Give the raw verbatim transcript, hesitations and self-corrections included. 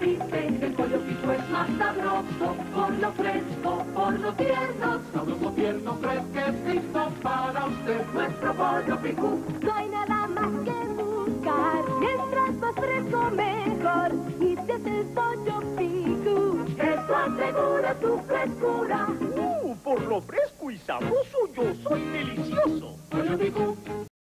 dice que el pollo pico es más sabroso, por lo fresco, por lo tierno, sabroso, tierno, fresquecito para usted, nuestro pollo picú. No hay nada más que buscar, mientras más fresco mejor, y si es el pollo picú, Eso asegura su frescura. Uh, por lo fresco y sabroso yo soy delicioso. Pollo picú.